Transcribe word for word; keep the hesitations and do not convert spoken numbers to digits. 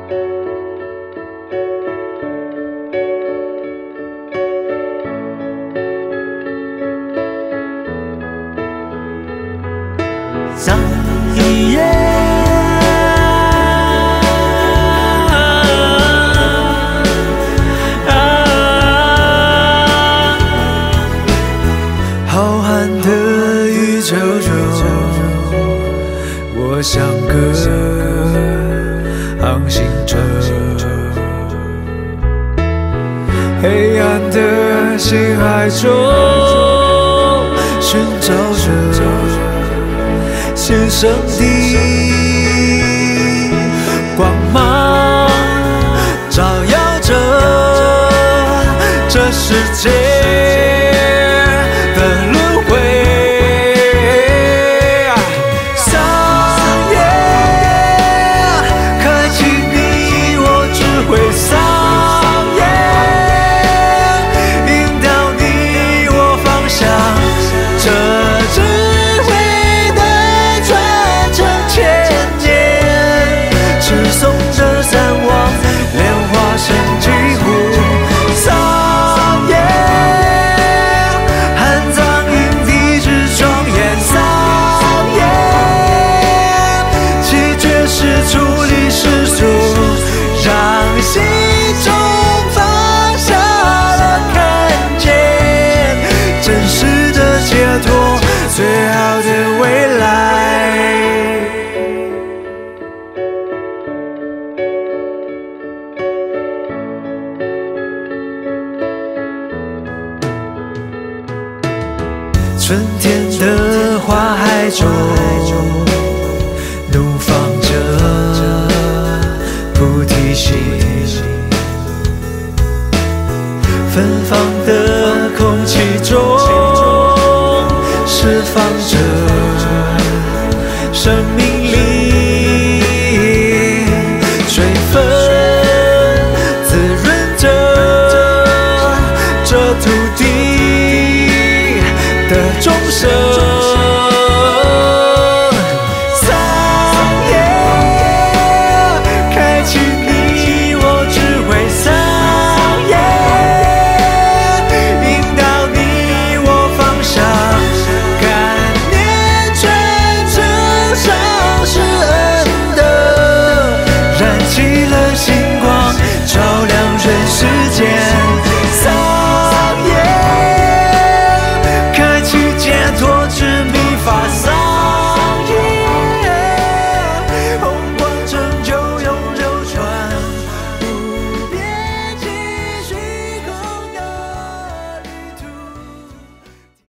上一夜，浩瀚的宇宙中，我像个航行者，黑暗的星海中寻找着先生的光芒，照耀着这世界的轮回。上夜，开启你我智慧。上夜，引导你我方向。这智慧最好的未来。春天的花海中。